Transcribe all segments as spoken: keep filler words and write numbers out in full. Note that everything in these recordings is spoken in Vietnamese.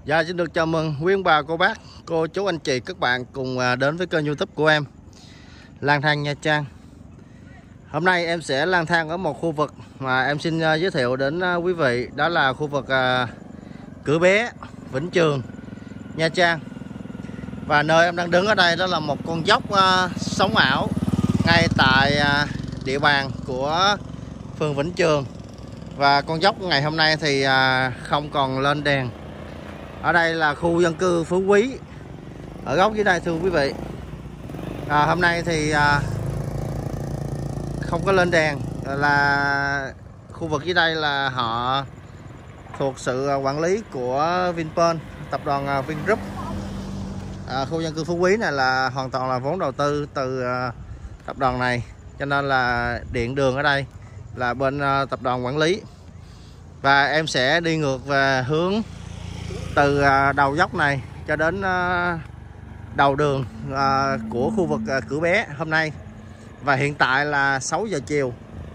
Dạ, xin được chào mừng quý ông bà, cô bác, cô chú, anh chị, các bạn cùng đến với kênh YouTube của em, Lang Thang Nha Trang. Hôm nay em sẽ lang thang ở một khu vực mà em xin giới thiệu đến quý vị. Đó là khu vực Cửa Bé, Vĩnh Trường, Nha Trang. Và nơi em đang đứng ở đây đó là một con dốc sống ảo ngay tại địa bàn của phường Vĩnh Trường. Và con dốc ngày hôm nay thì không còn lên đèn. Ở đây là khu dân cư Phú Quý, ở góc dưới đây thưa quý vị. à, Hôm nay thì à, không có lên đèn, là khu vực dưới đây là họ thuộc sự quản lý của Vinpearl, tập đoàn Vingroup. à, Khu dân cư Phú Quý này là hoàn toàn là vốn đầu tư từ à, tập đoàn này, cho nên là điện đường ở đây là bên à, tập đoàn quản lý. Và em sẽ đi ngược về hướng từ đầu dốc này cho đến đầu đường của khu vực Cửa Bé hôm nay. Và hiện tại là sáu giờ chiều.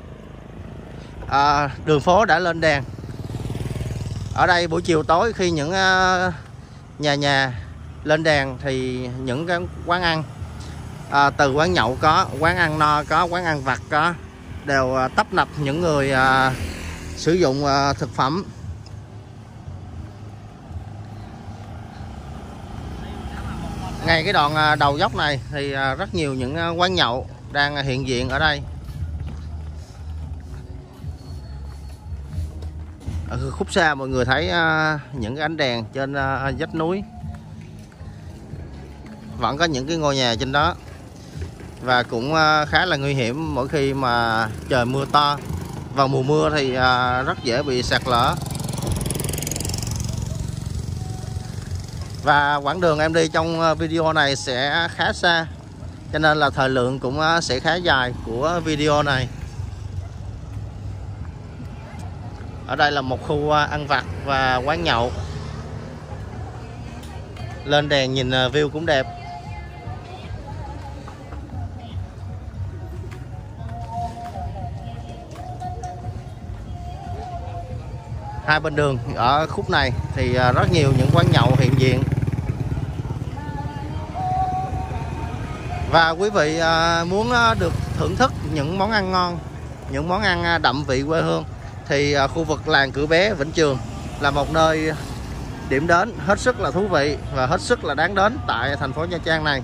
à, Đường phố đã lên đèn. Ở đây buổi chiều tối khi những nhà nhà lên đèn thì những cái quán ăn, à, từ quán nhậu có, quán ăn no có, quán ăn vặt có, đều tấp nập những người à, sử dụng à, thực phẩm. Ngay cái đoạn đầu dốc này thì rất nhiều những quán nhậu đang hiện diện ở đây. Ở khúc xa mọi người thấy những cái ánh đèn trên vách núi, vẫn có những cái ngôi nhà trên đó. Và cũng khá là nguy hiểm mỗi khi mà trời mưa to. Vào mùa mưa thì rất dễ bị sạt lở. Và quãng đường em đi trong video này sẽ khá xa, cho nên là thời lượng cũng sẽ khá dài của video này. Ở đây là một khu ăn vặt và quán nhậu. Lên đèn nhìn view cũng đẹp. Hai bên đường ở khúc này thì rất nhiều những quán nhậu hiện diện. Và quý vị muốn được thưởng thức những món ăn ngon, những món ăn đậm vị quê hương, thì khu vực làng Cửa Bé, Vĩnh Trường là một nơi điểm đến hết sức là thú vị và hết sức là đáng đến tại thành phố Nha Trang này.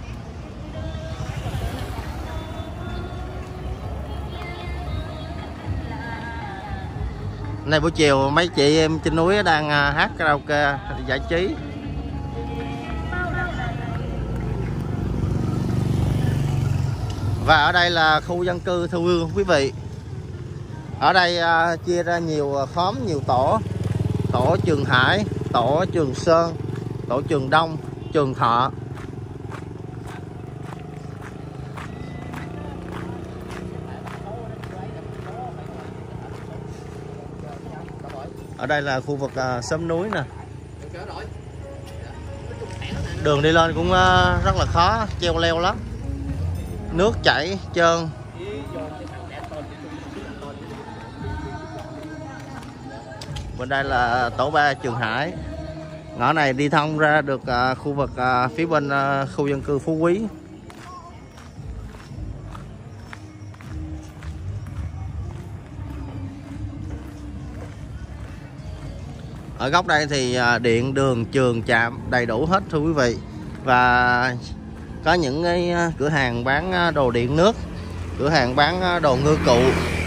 Này buổi chiều mấy chị em trên núi đang hát karaoke giải trí. Và ở đây là khu dân cư thưa quý vị. Ở đây uh, chia ra nhiều khóm, nhiều tổ. Tổ Trường Hải, tổ Trường Sơn, tổ Trường Đông, Trường Thọ. Ở đây là khu vực uh, xóm núi nè. Đường đi lên cũng uh, rất là khó, treo leo lắm. Nước chảy trơn. Bên đây là tổ ba Trường Hải. Ngõ này đi thông ra được uh, khu vực uh, phía bên uh, khu dân cư Phú Quý. Ở góc đây thì uh, điện, đường, trường, trạm đầy đủ hết thưa quý vị. Và có những cái cửa hàng bán đồ điện nước, cửa hàng bán đồ ngư cụ.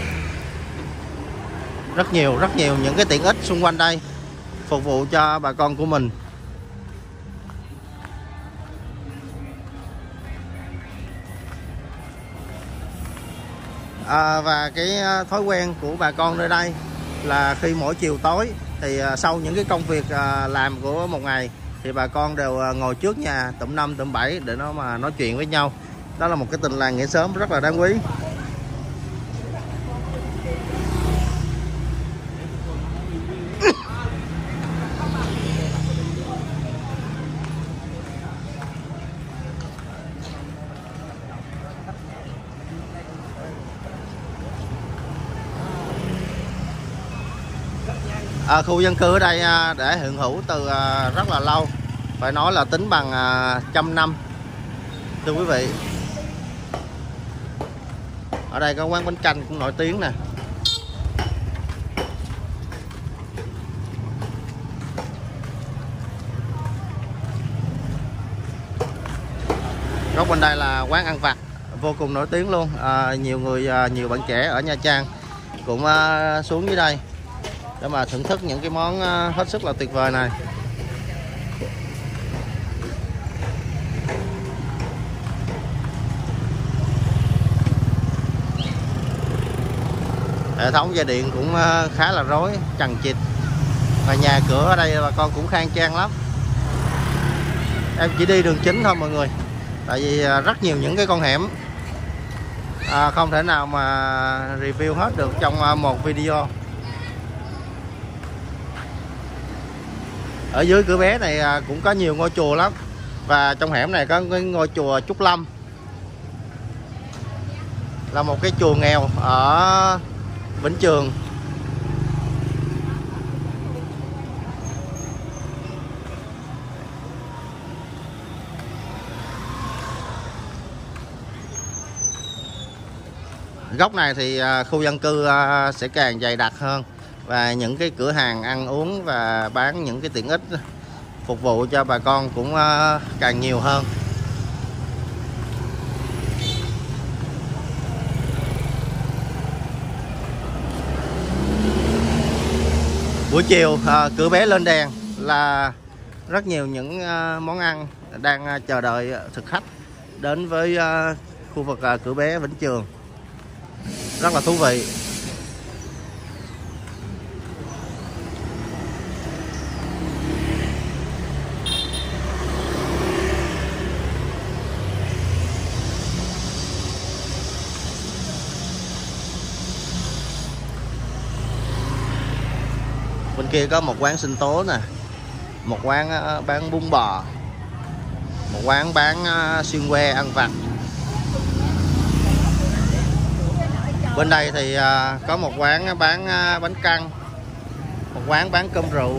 Rất nhiều, rất nhiều những cái tiện ích xung quanh đây phục vụ cho bà con của mình. À, và cái thói quen của bà con nơi đây là khi mỗi chiều tối thì sau những cái công việc làm của một ngày thì bà con đều ngồi trước nhà tụm năm tụm bảy để nó mà nói chuyện với nhau. Đó là một cái tình làng nghĩa xóm rất là đáng quý. À, khu dân cư ở đây à, để hiện hữu từ à, rất là lâu, phải nói là tính bằng à, trăm năm thưa quý vị. Ở đây có quán bánh canh cũng nổi tiếng nè. Góc bên đây là quán ăn vặt vô cùng nổi tiếng luôn. À, nhiều người à, nhiều bạn trẻ ở Nha Trang cũng à, xuống dưới đây để mà thưởng thức những cái món à, hết sức là tuyệt vời này. Hệ thống dây điện cũng à, khá là rối, chằng chịt, và nhà cửa ở đây bà con cũng khang trang lắm. Em chỉ đi đường chính thôi mọi người, tại vì rất nhiều những cái con hẻm, à, không thể nào mà review hết được trong một video. Ở dưới cửa bé này cũng có nhiều ngôi chùa lắm, và trong hẻm này có cái ngôi chùa Trúc Lâm, là một cái chùa nghèo ở Vĩnh Trường. Góc này thì khu dân cư sẽ càng dày đặc hơn, và những cái cửa hàng ăn uống và bán những cái tiện ích phục vụ cho bà con cũng càng nhiều hơn. Buổi chiều cửa bé lên đèn là rất nhiều những món ăn đang chờ đợi thực khách đến với khu vực cửa bé Vĩnh Trường. Rất là thú vị. Bên kia có một quán sinh tố nè, một quán bán bún bò, một quán bán xiên que ăn vặt. Bên đây thì có một quán bán bánh căn, một quán bán cơm rượu.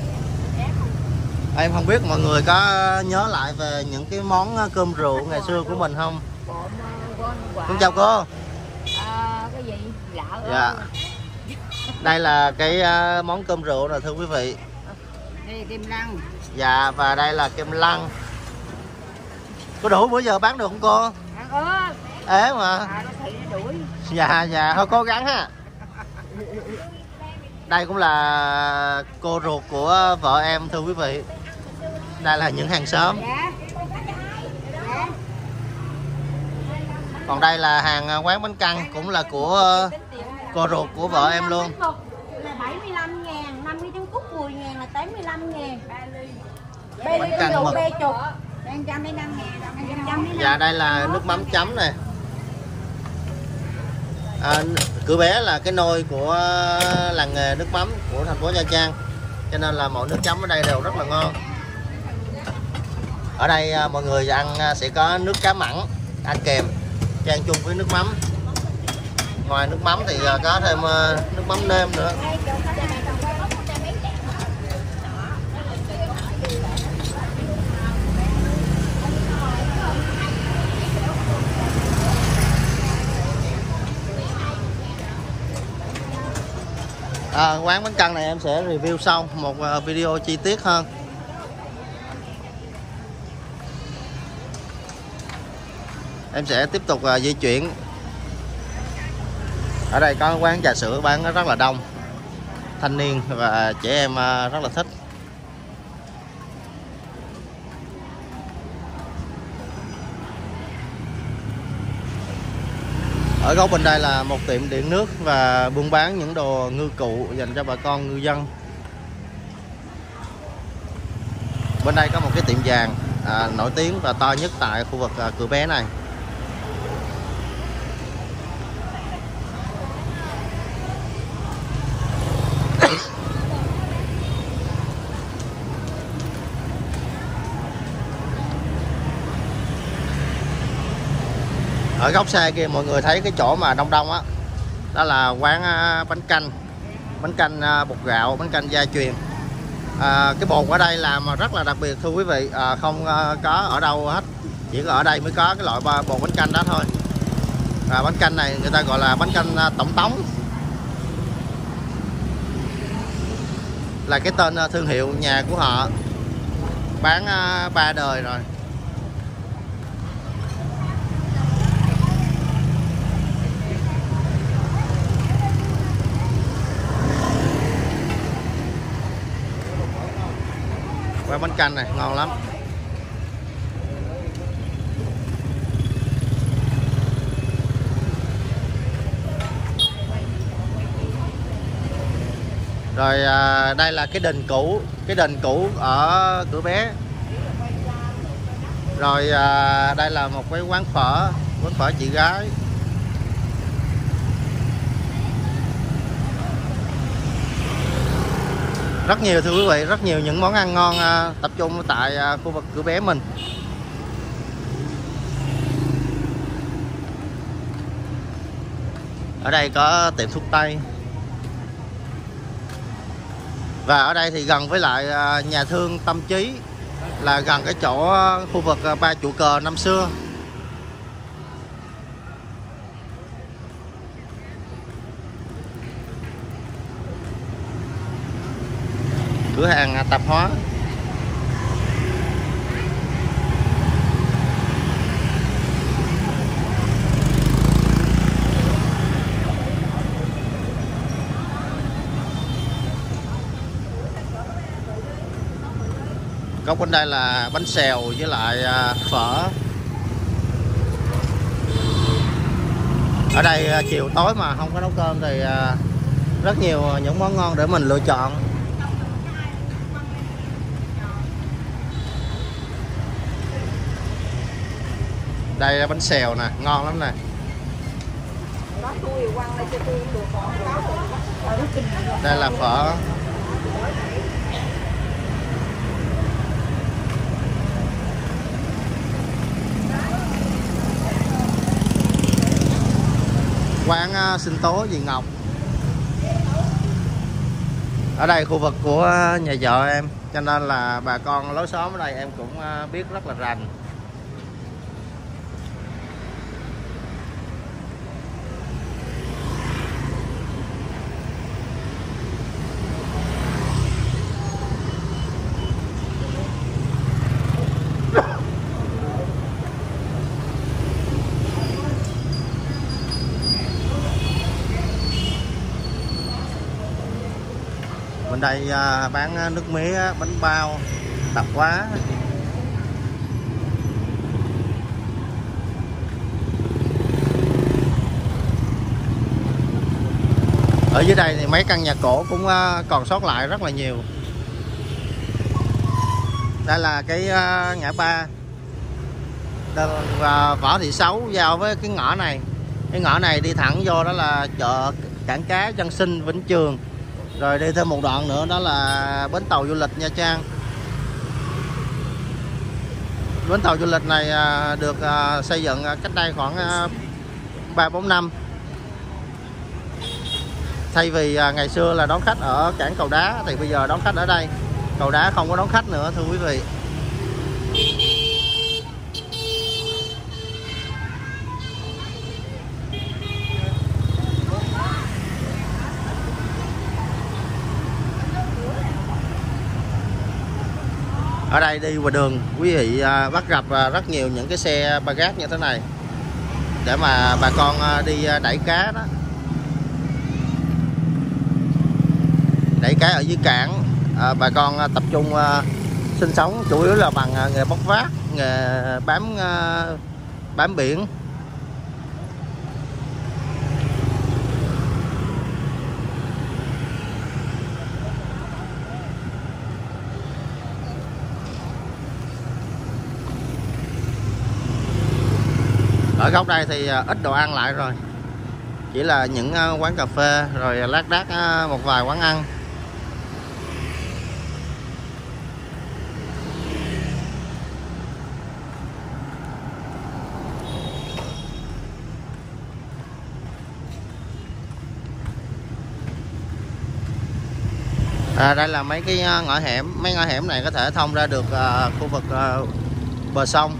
Em không biết mọi người có nhớ lại về những cái món cơm rượu ngày xưa của mình không? Xin chào cô. À, cái gì? Lạ dạ. Đây là cái món cơm rượu nè thưa quý vị. Đây là kem lăng. Dạ, và đây là kem lăng. Có đủ bữa giờ bán được không cô? À, ế mà. à, Dạ dạ, thôi cố gắng ha. Đây cũng là cô ruột của vợ em thưa quý vị. Đây là những hàng xóm. Còn đây là hàng quán bánh căn, cũng là của cô ruột của vợ em luôn. Là bảy mươi lăm ngàn, năm mươi trứng cút mười ngàn là tám mươi lăm ngàn. Bánh căn mực. Dạ, đây là nước mắm chấm này. À, cửa bé là cái nôi của làng nghề nước mắm của thành phố Nha Trang, cho nên là mọi nước chấm ở đây đều rất là ngon. Ở đây mọi người ăn sẽ có nước cá mặn ăn kèm chan chung với nước mắm. Ngoài nước mắm thì có thêm nước mắm nêm nữa. À, quán bánh căn này em sẽ review sau một video chi tiết hơn. Em sẽ tiếp tục uh, di chuyển. Ở đây có quán trà sữa bán rất là đông, thanh niên và trẻ em uh, rất là thích. Ở góc bên đây là một tiệm điện nước và buôn bán những đồ ngư cụ dành cho bà con ngư dân. Bên đây có một cái tiệm vàng à, nổi tiếng và to nhất tại khu vực à, cửa bé này. Ở góc xe kia mọi người thấy cái chỗ mà đông đông á, đó là quán bánh canh. bánh canh à, bột gạo, bánh canh gia truyền. À, cái bột ở đây làm rất là đặc biệt thưa quý vị, à, không à, có ở đâu hết, chỉ có ở đây mới có cái loại bột bánh canh đó thôi. À, bánh canh này người ta gọi là bánh canh à, tổng tống, là cái tên à, thương hiệu nhà của họ, bán à, ba đời rồi. Và bánh canh này ngon lắm. Rồi à, đây là cái đình cũ, cái đình cũ ở Cửa Bé. Rồi à, đây là một cái quán phở, quán phở chị gái. Rất nhiều thưa quý vị, rất nhiều những món ăn ngon à, tập trung tại à, khu vực Cửa Bé mình. Ở đây có tiệm thuốc tây. Và ở đây thì gần với lại à, nhà thương Tâm Trí, là gần cái chỗ à, khu vực à, Ba Trụ Cờ năm xưa. Cửa hàng tạp hóa. Góc bên đây là bánh xèo với lại phở. Ở đây chiều tối mà không có nấu cơm thì rất nhiều những món ngon để mình lựa chọn. Đây là bánh xèo nè, ngon lắm nè. Đây là phở. Quán uh, sinh tố dì Ngọc. Ở đây khu vực của nhà vợ em, cho nên là bà con lối xóm ở đây em cũng uh, biết rất là rành. Bên đây à, bán nước mía, bánh bao, tạp hóa. Ở dưới đây thì mấy căn nhà cổ cũng à, còn sót lại rất là nhiều. Đây là cái à, ngã ba và Võ Thị Sáu giao với cái ngõ này. Cái ngõ này đi thẳng vô đó là chợ Cảng Cá Dân Sinh Vĩnh Trường. Rồi đi thêm một đoạn nữa đó là bến tàu du lịch Nha Trang. Bến tàu du lịch này được xây dựng cách đây khoảng ba bốn năm. Thay vì ngày xưa là đón khách ở cảng Cầu Đá thì bây giờ đón khách ở đây. Cầu Đá không có đón khách nữa thưa quý vị. Ở đây đi qua đường quý vị bắt gặp rất nhiều những cái xe ba gác như thế này để mà bà con đi đẩy cá đó, đẩy cá ở dưới cảng. À, bà con tập trung sinh sống chủ yếu là bằng nghề bốc vác, nghề bám bám biển. Ở góc đây thì ít đồ ăn lại rồi, chỉ là những quán cà phê rồi lác đác một vài quán ăn. À, đây là mấy cái ngõ hẻm, mấy ngõ hẻm này có thể thông ra được uh, khu vực uh, bờ sông.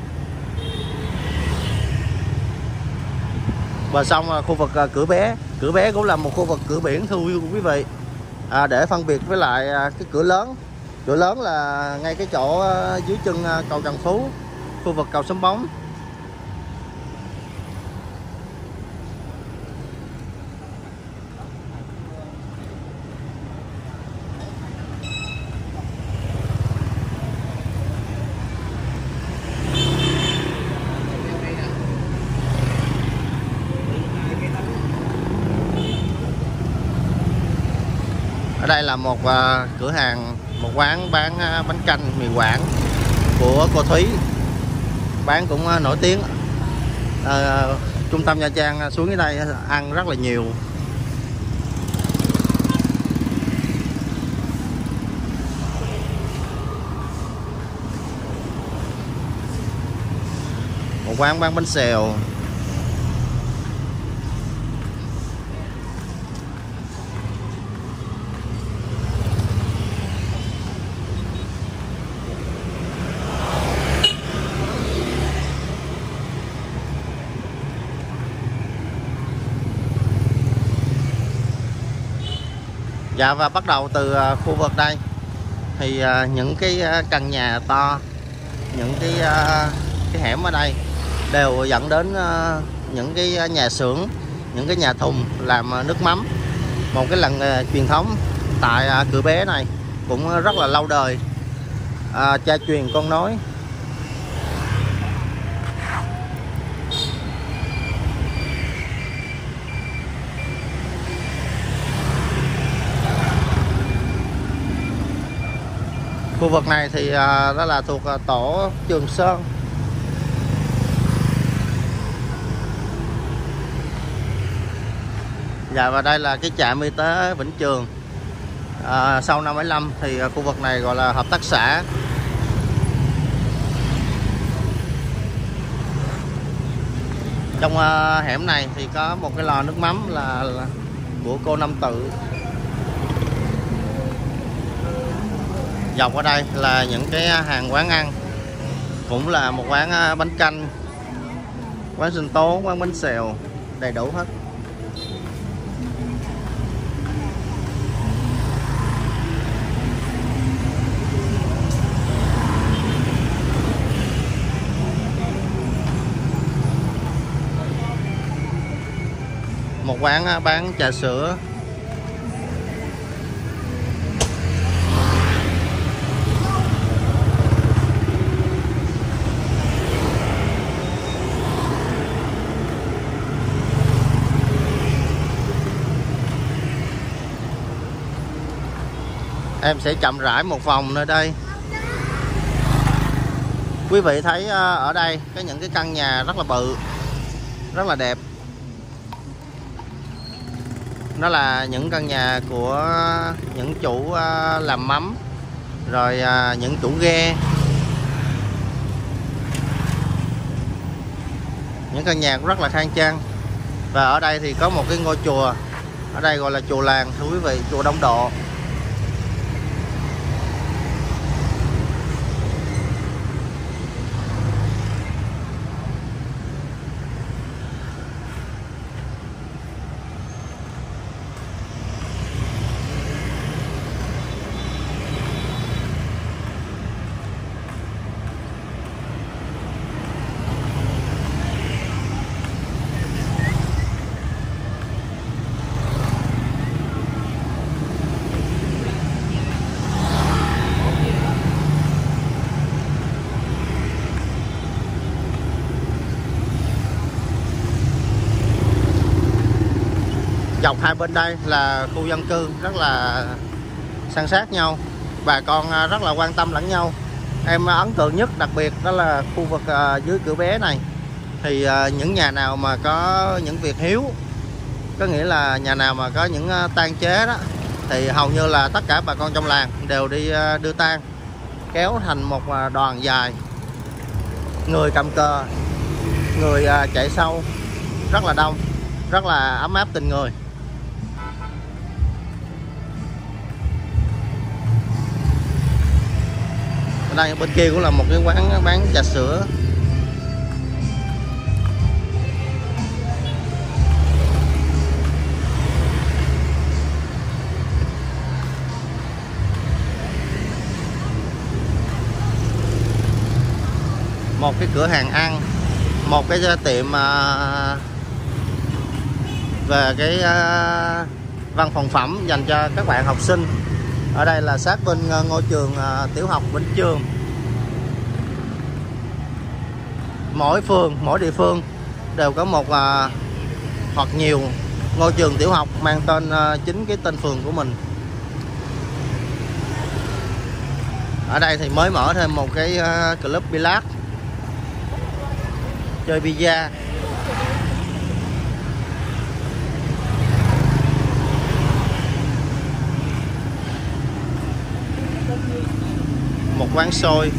Bờ sông là khu vực uh, Cửa Bé. Cửa Bé cũng là một khu vực cửa biển thưa quý vị. À, để phân biệt với lại uh, cái cửa lớn. Cửa lớn là ngay cái chỗ uh, dưới chân uh, cầu Trần Phú, khu vực cầu Sấm Bóng. Ở đây là một uh, cửa hàng, một quán bán uh, bánh canh mì Quảng của cô Thúy, bán cũng uh, nổi tiếng. Uh, trung tâm Nha Trang xuống dưới đây ăn rất là nhiều. Một quán bán bánh xèo. Dạ, và bắt đầu từ uh, khu vực đây thì uh, những cái uh, căn nhà to, những cái uh, cái hẻm ở đây đều dẫn đến uh, những cái nhà xưởng, những cái nhà thùng làm uh, nước mắm. Một cái làng nghề truyền thống tại uh, Cửa Bé này cũng rất là lâu đời, uh, cha truyền con nối. Khu vực này thì uh, đó là thuộc uh, tổ Trường Sơn. Dạ, và đây là cái trạm y tế Vĩnh Trường. À, sau năm bảy lăm thì uh, khu vực này gọi là hợp tác xã. Trong uh, hẻm này thì có một cái lò nước mắm là, là của cô Năm Tự. Dọc ở đây là những cái hàng quán ăn, cũng là một quán bánh canh, quán sinh tố, quán bánh xèo, đầy đủ hết. Một quán bán trà sữa. Em sẽ chậm rãi một vòng nơi đây. Quý vị thấy ở đây có những cái căn nhà rất là bự, rất là đẹp. Nó là những căn nhà của những chủ làm mắm, rồi những chủ ghe. Những căn nhà cũng rất là khang trang. Và ở đây thì có một cái ngôi chùa, ở đây gọi là chùa làng thưa quý vị, chùa Đông Độ. Dọc hai bên đây là khu dân cư rất là san sát nhau, bà con rất là quan tâm lẫn nhau. Em ấn tượng nhất đặc biệt đó là khu vực dưới Cửa Bé này thì những nhà nào mà có những việc hiếu, có nghĩa là nhà nào mà có những tang chế đó thì hầu như là tất cả bà con trong làng đều đi đưa tang, kéo thành một đoàn dài, người cầm cờ, người chạy sau, rất là đông, rất là ấm áp tình người. Ở đây bên kia cũng là một cái quán bán trà sữa. Một cái cửa hàng ăn, một cái tiệm uh, về cái uh, văn phòng phẩm dành cho các bạn học sinh. Ở đây là sát bên uh, ngôi trường uh, tiểu học Vĩnh Trường. Mỗi phường, mỗi địa phương đều có một uh, hoặc nhiều ngôi trường tiểu học mang tên uh, chính cái tên phường của mình. Ở đây thì mới mở thêm một cái uh, club billard, chơi bida. Một quán xôi.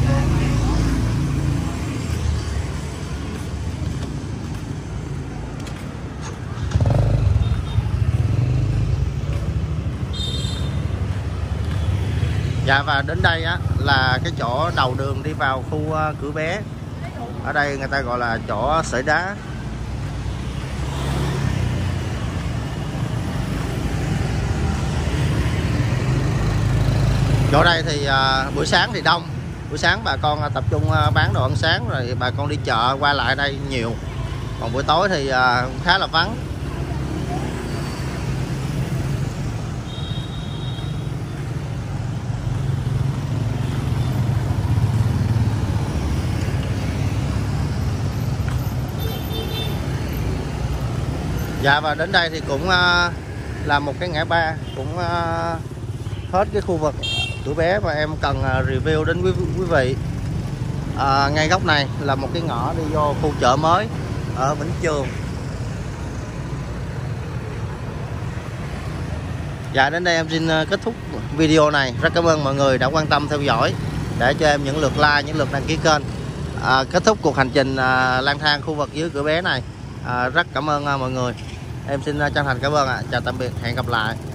Dạ, và đến đây á là cái chỗ đầu đường đi vào khu uh, Cửa Bé. Ở đây người ta gọi là chỗ sỏi đá. Chỗ đây thì uh, buổi sáng thì đông. Buổi sáng bà con uh, tập trung uh, bán đồ ăn sáng, rồi bà con đi chợ qua lại đây nhiều. Còn buổi tối thì uh, khá là vắng. Dạ, và đến đây thì cũng uh, là một cái ngã ba, cũng uh, hết cái khu vực Cửa Bé mà em cần uh, review đến quý, quý vị. uh, Ngay góc này là một cái ngõ đi vô khu chợ mới ở Vĩnh Trường. Dạ, đến đây em xin uh, kết thúc video này. Rất cảm ơn mọi người đã quan tâm theo dõi, để cho em những lượt like, những lượt đăng ký kênh. uh, Kết thúc cuộc hành trình uh, lang thang khu vực dưới Cửa Bé này. uh, Rất cảm ơn uh, mọi người. Em xin chân thành cảm ơn ạ. Chào tạm biệt, hẹn gặp lại.